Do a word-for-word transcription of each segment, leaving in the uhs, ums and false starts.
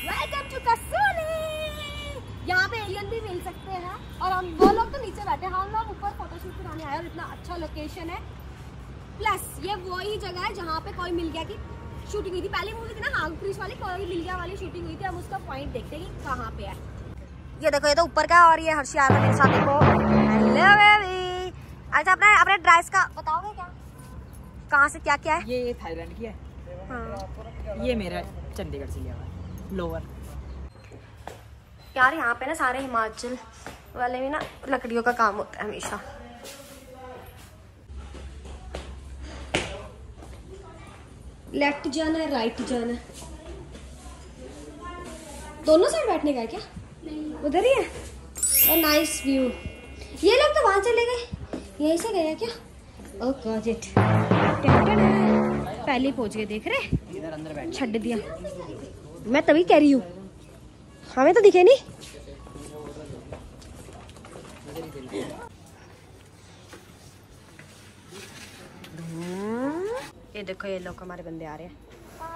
Welcome to Kasauli. यहाँ पे alien भी मिल सकते हैं और हम वो लोग तो नीचे बैठे हैं, हम लोग ऊपर फोटोशूट कराने आए और इतना अच्छा लोकेशन है। प्लस ये वही जगह है जहाँ पे कोई मिल गया की शूटिंग हुई थी। पहले मूवी थी ना हांग क्रिश वाली, कोई मिल गया वाली शूटिंग हुई थी। हम उसका पॉइंट देखते हैं कि कहाँ पे है। ये देखो, ये तो ऊपर का और ये हर्षी आ रहा है मेरे साथ। देखो हेलो बेबी। अच्छा अपने अपने ड्रेस का बताओगे क्या, कहाँ से क्या क्या है? ये थाईलैंड की है। हाँ। ये मेरा चंडीगढ़ से लिया हुआ लोअर। यार यहाँ पे ना सारे हिमाचल वाले में ना लकड़ियों का काम होता है हमेशा। लेफ्ट जाना है राइट जाना है, दोनों साइड बैठने का है क्या? नहीं, उधर ही है। और नाइस व्यू। ये लोग तो वहां चले गए, यहीं से गए क्या? Oh got it. पहले पहुंच गए, देख रहे? इधर अंदर बैठ छड्ड दिया। मैं तभी कह रही हूँ, हमें तो दिखे नहीं। ये देखो, ये लोग हमारे बंदे आ रहे हैं।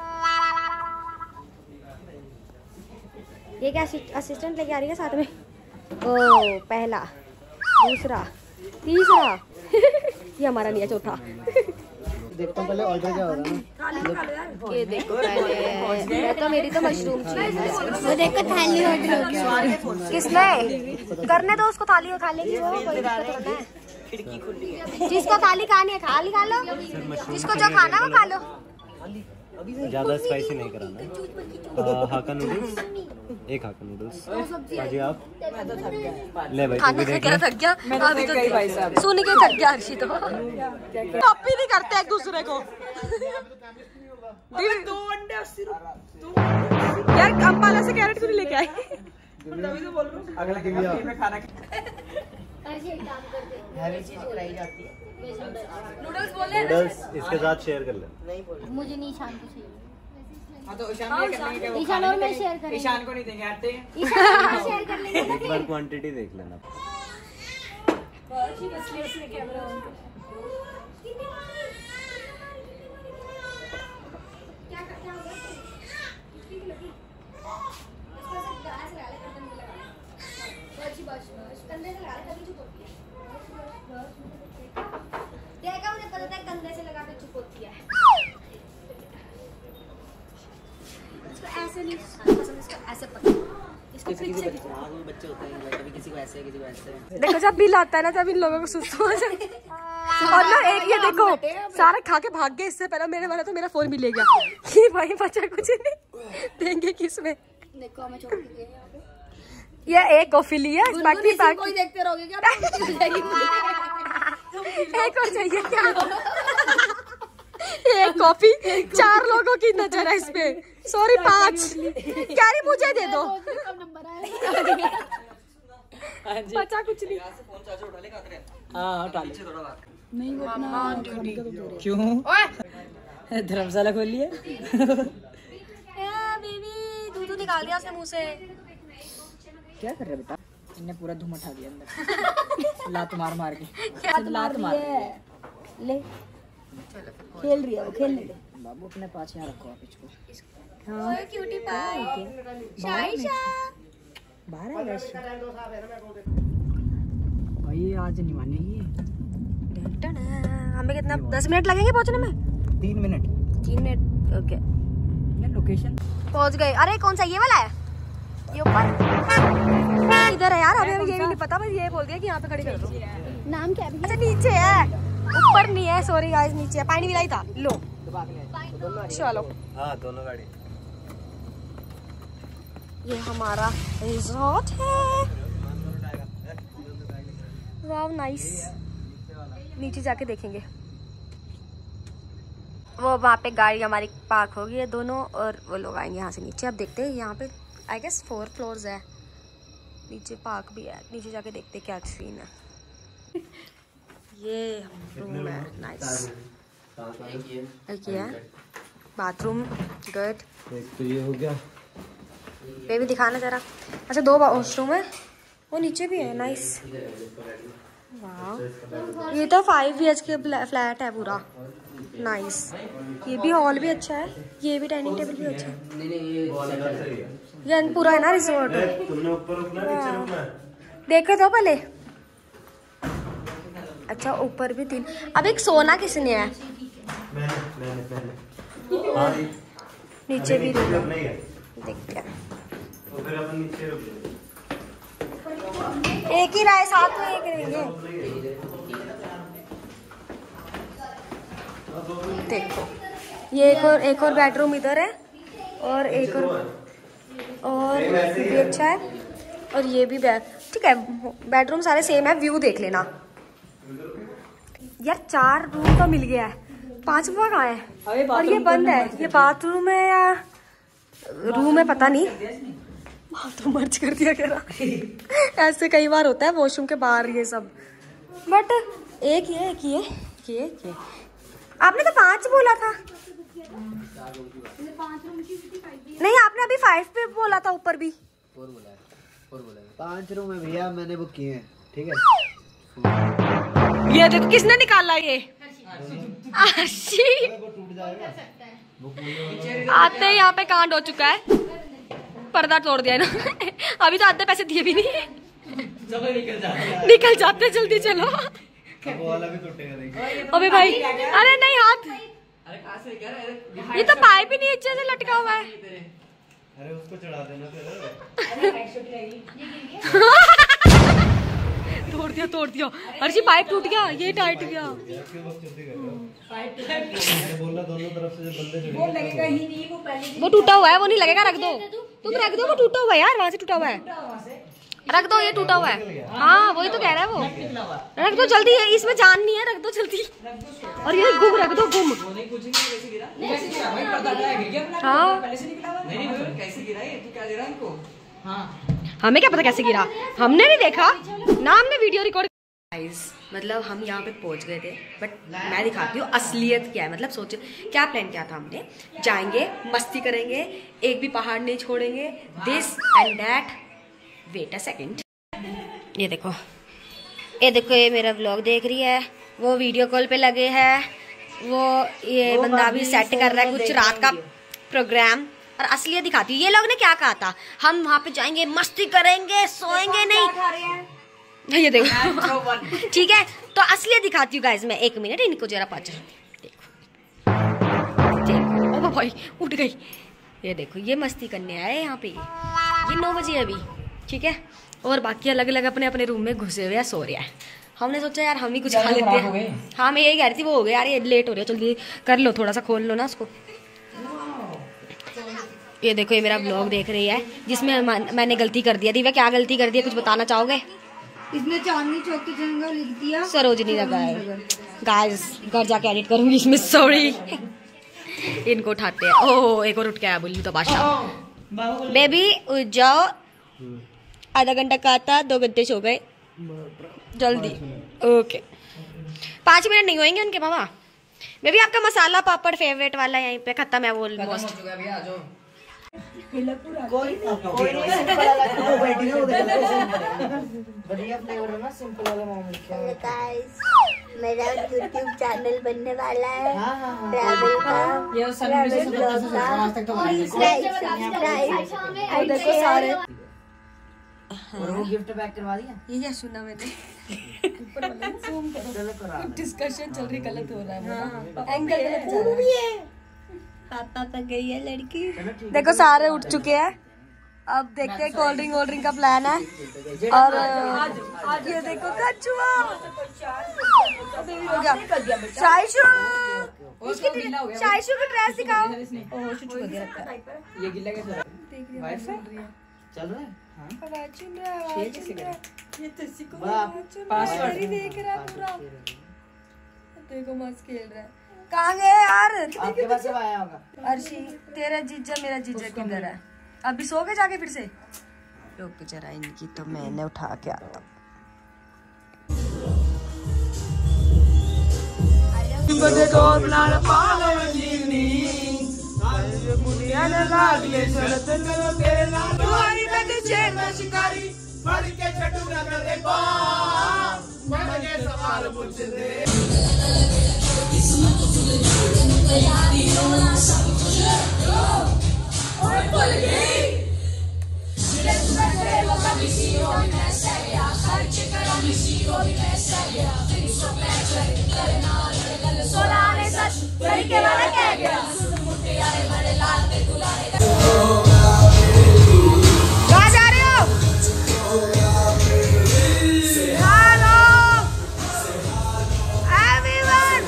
ये क्या असिस्टेंट लेके आ रही है साथ में? ओ पहला, दूसरा, तीसरा। ये हमारा नहीं है, चौथा। देखता हूँ पहले ऑर्डर क्या हो रहा है। ये देखो पहले, मैं तो मेरी तो मशरूम चाहिए। वो देखो थाली ऑर्डर हो गया। किसने? करने दो उसको, थाली खा लेगी वो, कोई दिक्कत नहीं है। खिड़की खुली है। जिसको थाली खानी है खाली खा लो, जिसको जो खाना वो खा लो। ज्यादा स्पाइसी नहीं कराना। हाका नूडल्स, एक हाका नूडल्स। जी आप ले भाई, खाना खा के थक गया। अभी तो सुन के थक गया हर्षी तो। कॉपी नहीं करते एक दूसरे को। दो अंडे अस्सी रुपए यार। अम्बाला से कैरेट क्यों लेके आए? तभी तो बोल रहा हूँ अगला के लिए खाना हैवी चीज खिलाई जाती है। नूडल्स बोले, नूडल्स इसके साथ शेयर कर ले। नहीं बोल, मुझे नहीं ईशान को चाहिए। हाँ तो ईशान ये करने के वो ईशान और मैं शेयर करेंगे। ईशान को नहीं देंगे, आते हैं ईशान को शेयर कर लेंगे। एक बार क्वांटिटी देख लेना। देखा, मुझे पता था कंधे से लगा के चुप होती है। इसको ऐसे नहीं पसंद, इसको ऐसे पसंद। इसको किसी पीछे को बच्चे होते हैं, कभी किसी को ऐसे किसी को ऐसे। देखो, जब बिल आता है ना तब इन लोगों को सुस्त हो जाए। और ना एक ये देखो, सारे खा के भाग गए। इससे पहले मेरे वाला तो मेरा फोन भी ले गया कि भाई बचा कुछ नहीं, देंगे किसमें। देखो हमें छोड़ के गए। ये एक कॉफी लिया, बाकी बाकी कोई देखते रहोगे क्या? एक और चाहिए क्या? एक कॉफी, चार लोगों की नजर है इस पे। सॉरी पांच। कैरी मुझे दे दो। बचा कुछ नहीं। हाँ उठा ले। नहीं वो क्यों धर्मशाला खोल लिया? बेबी दूध निकाल दिया उसने मुंह से। क्या कर रहे बेटा? इन्हें पूरा धुआं उठा दिया अंदर। लात मार मार के। लात मार ले, खेल रही है वो, खेल ले। बाबू अपने पास यहाँ रखो आप इसको। हाँ क्यूटी पाई। शाइशा बाहर है वैसे भाई, आज नहीं मानेगी। हमें कितना दस मिनट लगेंगे पहुंचने में? तीन मिनट तीन मिनट ओके। लोकेशन पहुंच गए। अरे कौन सा, ये वाला है? ये ऊपर इधर है यार। हमें ये भी नहीं पता, बस ये बोल दिया कि यहाँ पे खड़ी कर दो। नाम क्या है? अच्छा नीचे है, ऊपर नहीं है। सॉरी गाइस, नीचे है। पानी मिलाई था, लो चलो। हाँ दोनों गाड़ी। ये हमारा रिजॉर्ट है। Wow nice. नीचे जाके देखेंगे। वो वहाँ पे गाड़ी हमारी पार्क होगी है दोनों, और वो लोग आएंगे यहाँ से नीचे। अब देखते हैं, यहाँ पे आई गेस फोर फ्लोर्स है, नीचे पार्क भी है। नीचे जाके देखते हैं क्या सीन है। ये रूम है, नाइस। एक ये है बाथरूम, गुड। तो ये हो गया, बेबी दिखाना जरा। अच्छा दो वॉशरूम है, वो नीचे भी है, नाइस। वाह, ये तो five B H K flat है पूरा, नाइस। ये भी हॉल भी अच्छा है। ये भी डाइनिंग टेबल भी अच्छा है। नहीं नहीं ये ये पूरा है ना रिसोर्ट। तुमने ऊपर रुकना नीचे रुकना? देखे तो पहले। अच्छा ऊपर भी तीन। अब एक सोना किसने है? मैंने मैंने मैंने हाँ जी। नीचे भी नीचे रुकना ही है। देखते हैं। तो फिर अपन नीचे रुक जाएंगे। एक ही राय साथ में एक रहेंगे। देखो ये एक और एक और बेडरूम इधर है और एक और और ये भी अच्छा है और ये भी बेड ठीक है। बेडरूम सारे सेम है। व्यू देख लेना यार। चार रूम तो मिल गया है, पांचवा कहाँ है? और ये बंद है। ये बाथरूम है या रूम है पता नहीं। बाथरूम मर्ज कर दिया कह रहा। ऐसे कई बार होता है वॉशरूम के बाहर ये सब। बट एक ये एक ये ये ये आपने तो पांच बोला था। नहीं आपने अभी फाइव पे बोला था। ऊपर भी फोर बोला है, फोर बोला है। पांच रूम है भैया, मैंने बुक किए हैं। ठीक है ये देखो किसने निकाला ये आशी। आते ही यहाँ पे कांड हो चुका है। पर्दा तोड़ दिया ना। अभी तो आधे पैसे दिए भी नहीं। निकल जाते जल्दी चलो। वो वाला भी टूटेगा देखिए। अबे भाई अरे नहीं हाथ। ये तो पाइप ही नहीं अच्छे से लटका हुआ है। अरे उसको चढ़ा देना फिर। तोड़ दिया तोड़ दिया। अर्शी पाइप टूट गया। ये टाइट गया। बोलना दोनों तरफ से जो बंदे वो टूटा हुआ है वो नहीं लगेगा। रख दो तुम रख दो। वो टूटा हुआ है यार। वहाँ से टूटा हुआ है। रख दो ये टूटा हुआ है। हाँ वही तो कह रहा है वो। रख दो जल्दी। इसमें जान नहीं है। रख दो जल्दी। और ये गुम रख दो गुम। हाँ हमें क्या पता कैसे गिरा। हमने नहीं देखा ना। हमने वीडियो रिकॉर्ड। मतलब हम यहाँ पे पहुंच गए थे बट मैं दिखाती हूँ असलियत क्या है। मतलब सोचो क्या प्लान किया था हमने। जाएंगे मस्ती करेंगे, एक भी पहाड़ नहीं छोड़ेंगे। This and that. Wait a second. ये देखो ये देखो ये मेरा व्लॉग देख रही है। वो वीडियो कॉल पे लगे हैं। वो ये बंदा भी सेट कर रहा है कुछ रात का प्रोग्राम। और असलियत दिखाती हूँ। ये लोग ने क्या कहा था, हम वहाँ पे जाएंगे मस्ती करेंगे सोएंगे नहीं। ये देखो ठीक है। तो असलियत दिखाती हूँ गाइस मैं। एक मिनट इनको जरा पाच। देखो देखो ओ भाई उठ गई। ये देखो ये मस्ती करने आए यहाँ पे। ये नौ बजे अभी ठीक है। और बाकी अलग अलग अपने अपने रूम में घुसे हुए सो रहे हैं। हमने सोचा यार हम भी कुछ खा लेते हैं। हाँ मैं यही कह रही थी। वो हो गया यार ये लेट हो रही है। जल्दी कर लो थोड़ा सा खोल लो ना उसको। ये देखो ये मेरा ब्लॉग देख रही है जिसमें मैंने गलती कर दिया। दिव्या क्या गलती कर दी कुछ बताना चाहोगे? इसने चांदनी चौक की जगह लिख दिया सरोजनी नगर। गाइस घर जाके एडिट करूंगी इसमें। सॉरी इनको उठाते हैं। ओह एक और उठ के आया बुल्लू तो बादशाह। बेबी उठ जाओ। आधा घंटा का आता दो घंटे सो गए जल्दी। ओके पाँच मिनट नहीं होंगे उनके मामा। बेबी आपका मसाला पापड़ फेवरेट वाला यहीं पे खत्म है वो ऑलमोस्ट। कोई कोई नहीं सिंपल वाला वो बैठी है उधर। बढ़िया फ्लेवर है ना सिंपल वाला मोमो। गाइस मेरा यूट्यूब चैनल बनने वाला है। हां हां ट्रैवल का। ये सब में से आज तक तो बनाएंगे। और देखो सारे। और वो गिफ्ट पैक करवा दिया। ये क्या सुना मैंने। डिस्कशन चल रही गलत हो रहा है। एंगल गलत चल रहा है। पापा पर गई है लड़की। देखो सारे उठ चुके हैं। अब देखते हैं कोल्ड ड्रिंक वोल्ड ड्रिंक का प्लान है। और ये देखो कछुआ हो गया। शाइशु शाइशु की ड्रेस दिखाओ। ओह शुचू हो गया लगता है। ये गिल्ला कैसे वाईफाई चल रहा है। हां पासवर्ड देख रहा है पूरा। देखो मस्त खेल रहा है। कहाँ गए यार? आपके पास से आया होगा। अर्शी तेरा जीजा मेरा जीजा किधर है? अभी सो के जाके फिर से रुक जरा इनकी तो मैंने उठा के आता हूँ। Thank you. कहाँ जा रहे हो? Hello everyone.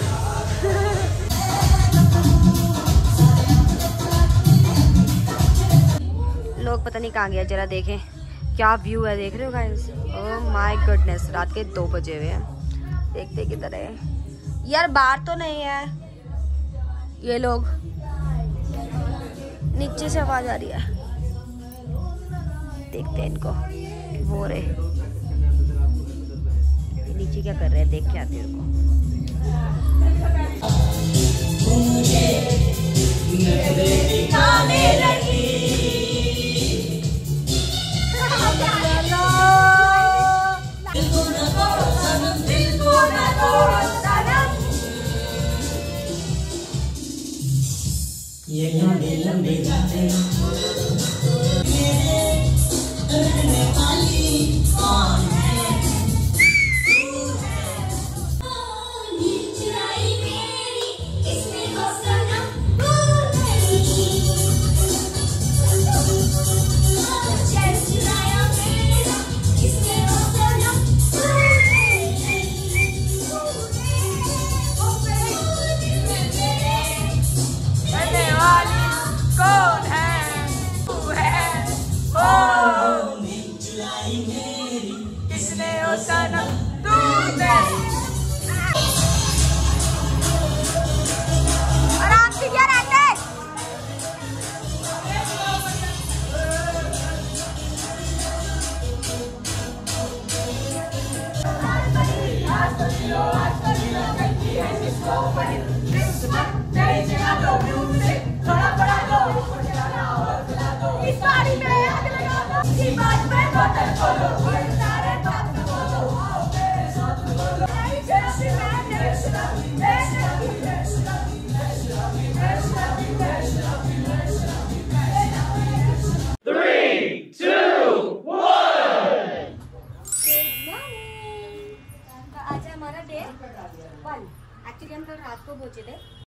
लोग पता नहीं कहाँ गया, जरा देखें क्या व्यू है। देख रहे हो गाइस? ओह माय गुडनेस, रात के दो बजे हुए हैं। देखते किधर है यार, बाहर तो नहीं है। ये लोग नीचे से आवाज आ रही है, देखते हैं इनको। वो रहे नीचे क्या कर रहे हैं, देख के आते हैं इनको। ये लंबे लंबे जाते रहने वाली कौन है? चुराई मेरी इसमें हो सनम, चुराया मेरा इसमें हो सनम। कौन है? तू है। ओ चुराई मेरी किसने ओ सनम, तूने। आराम से क्या रहते? आज है हमारा डे वन। एक्चुअली हम कल रात को पहुंचे थे,